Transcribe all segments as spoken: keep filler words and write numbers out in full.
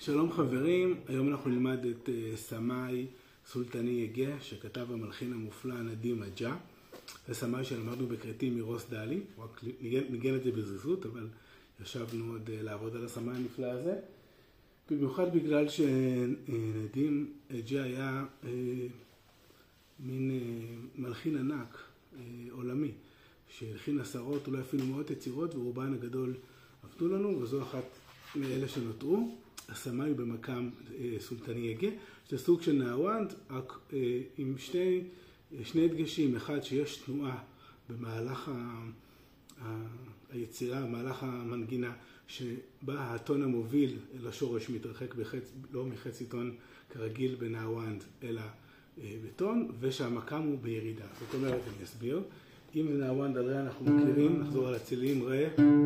שלום חברים, היום אנחנו נלמד את סמאי סולטני יגה שכתב המלחין המופלא נדים אג'ה. זה סמאי שלמדנו בקריטים מרוס דלי, הוא רק ניגן את זה בזריזות, אבל ישבנו עוד לעבוד על הסמאי הנפלא הזה. במיוחד בגלל שנדים אג'ה היה אה, מין אה, מלחין ענק אה, עולמי, שהלחין עשרות, אולי אפילו מאות יצירות, ורובן הגדול עבדו לנו, וזו אחת מאלה שנותרו. הסמאי במקם אה, סולטני יגה, זה סוג של נאוונד, רק אה, עם שני, שני דגשים, אחד שיש תנועה במהלך ה, ה, היצירה, במהלך המנגינה, שבה הטון המוביל אל השורש מתרחק בחצ, לא מחצי טון כרגיל בנאוונד, אלא אה, בטון, ושהמקם הוא בירידה. זאת אומרת, אני אסביר. אם זה נאוונד על רה אנחנו מכירים, נחזור על הצלילים, רה,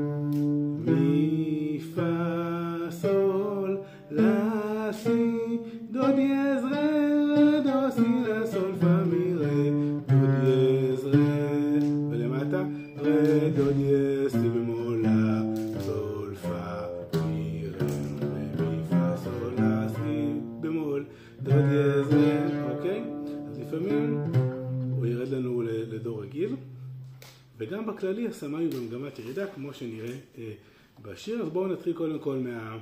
מי, פה, סול, לה, סי, דו דיאז, רה, דו, סי, לה, סול, פה, מי, רה, דו דיאז, רה, ולמטה, רה, דו דיאז, סי במול, לה, סול, פה, מי, רה, מי, פה, סול, לה, סי במול, דו דיאז, רה, אוקיי? אז לפעמים הוא ירד לנו לדור רגיל, וגם בכללי הסמאי הוא במגמת ירידה, כמו שנראה אה, בשיר. אז בואו נתחיל קודם כל מה...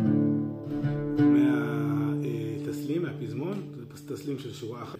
מהתסלים, מהפזמון. זה תסלים של שורה אחת.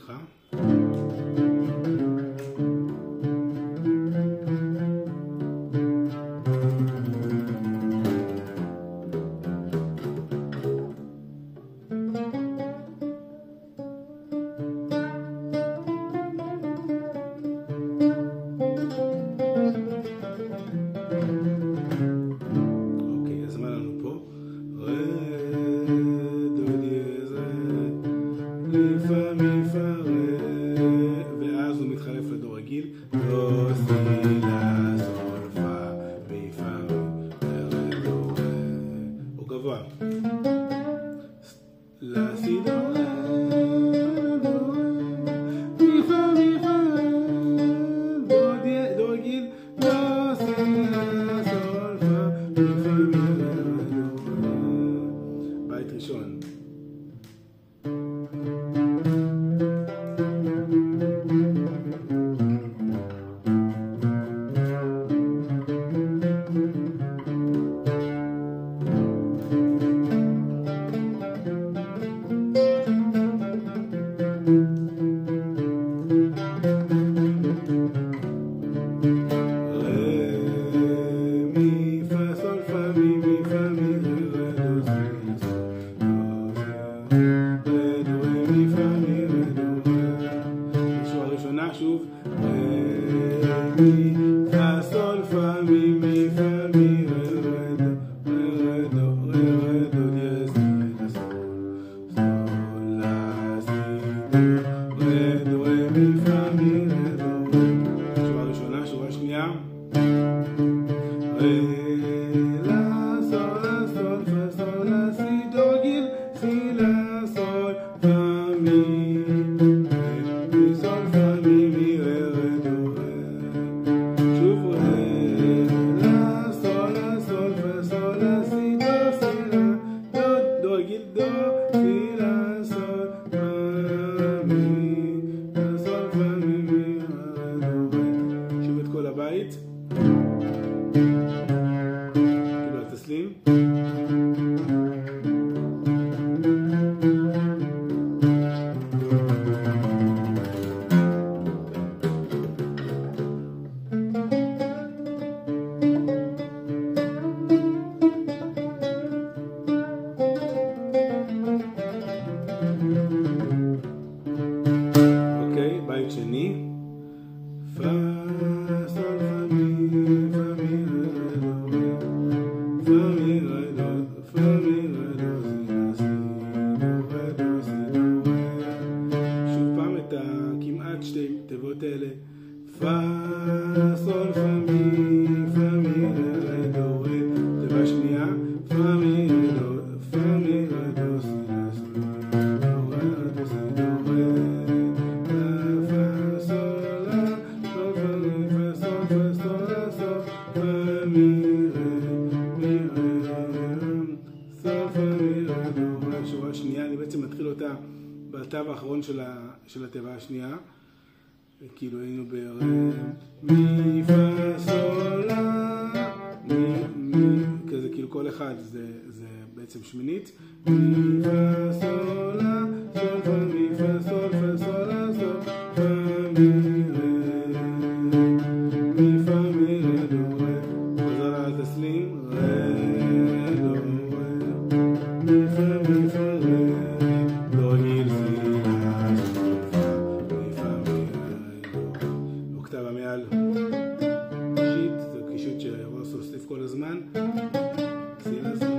השנייה, אני בעצם מתחיל אותה בתו האחרון של, ה, של התיבה השנייה. כאילו היינו ב... מי פה סול לה, מי, מי, כזה כאילו כל אחד זה, זה בעצם שמינית. מי פה סול לה, סול פה מי פה סול פה סול לה, סול פה מי רה, מי פה מי רה דו רה, חוזר לה על תסלים, רה דו רה, מי פה מי פה רה, לא רגיל סי לה, סול פה מי פה מי רה, אוקטב המעל שיט, זה קישוט שרוס הוסיף כל הזמן, סי לה סי.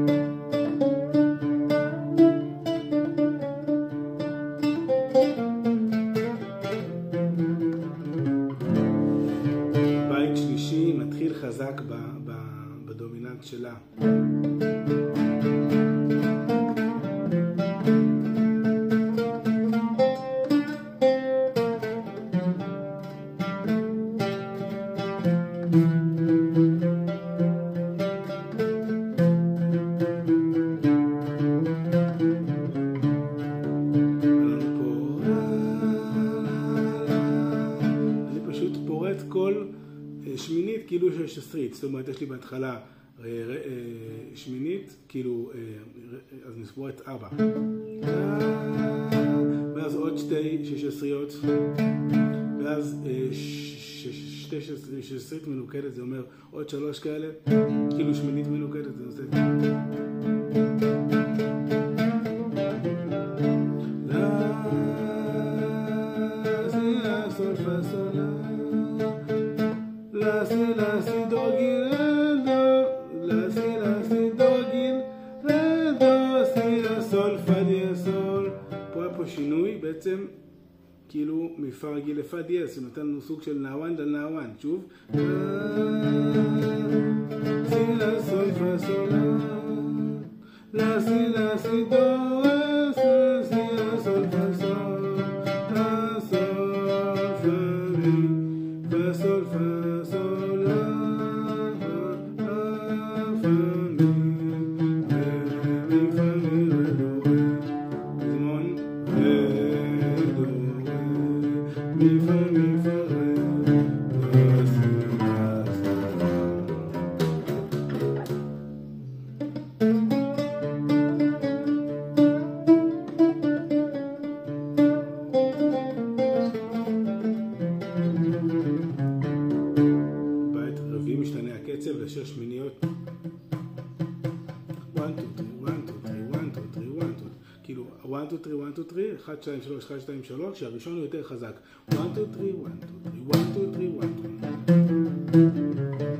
בית שלישי מתחיל חזק ב, ב, בדומיננט שלה. כל שמינית כאילו שיש עשרית, זאת אומרת יש לי בהתחלה שמינית, כאילו, אז נספור את ארבע, ואז עוד שתי שש עשריות, ואז שתי שש עשרית מנוקדת, זה אומר עוד שלוש כאלה, כאילו שמינית מנוקדת, זה עושה סול פה סול לה, סי לה סי דו גיל דו, לה סי לה סי דו גיל דו, סי לה סול פה דיה סול. פה היה פה שינוי בעצם כאילו מפה רגיל לפה דיה, שנותן לנו סוג של נאוואן דל נאוואן. שוב, סי לה סול פה סול לה, סי לה סי דו, סי לה סול פה סול לה, סול פה מי פה סול פה סול לה, פה מי מי פה מי רה דו רה, זמון רה דו רה, מי פה מי פה רה דו סי לה סול. בית רביעי משתנה הקצב לשש שמיניות. אחת, שתיים, שלוש, אחת, שתיים, שלוש, אחת, שתיים, שלוש, כאילו אחת, שתיים, אחת, שתיים, אחת, שתיים, שלוש, אחת, שתיים, שלוש, שהראשון הוא יותר חזק. אחת, שתיים, אחת, שתיים, אחת, שתיים, אחת, שתיים.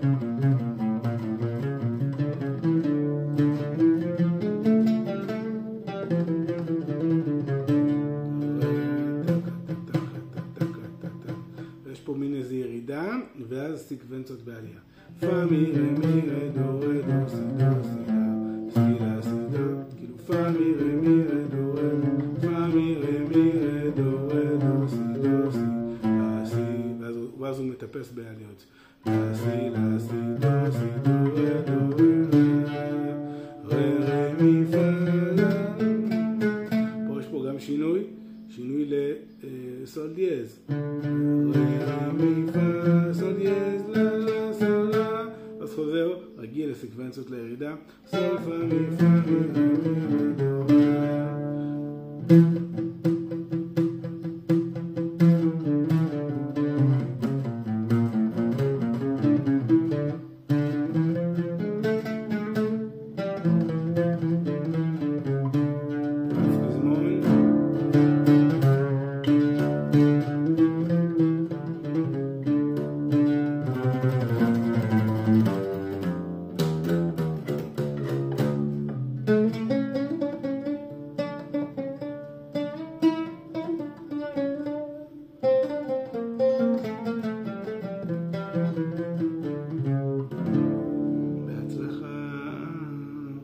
ויש פה מין איזו ירידה, ואז סקוונציות בעלייה. פה מי רה מי רה דו רה דו סי דו סי לה, סי לה סי דו, כאילו פה מי רה מי רה דו רה דו, פה מי רה מי רה דו רה דו סי דו סי לה סי, ואז הוא מטפס בעליות. לה סי לה סי דו סי דו רה דו רה רה מי פה לה. פה יש פה גם שינוי, שינוי לסול דיאז. רה מי פה סול דיאז לה לה סול לה, אז חוזר רגיל לסקוונציות לירידה. סול פה מי פה מי רה מי רה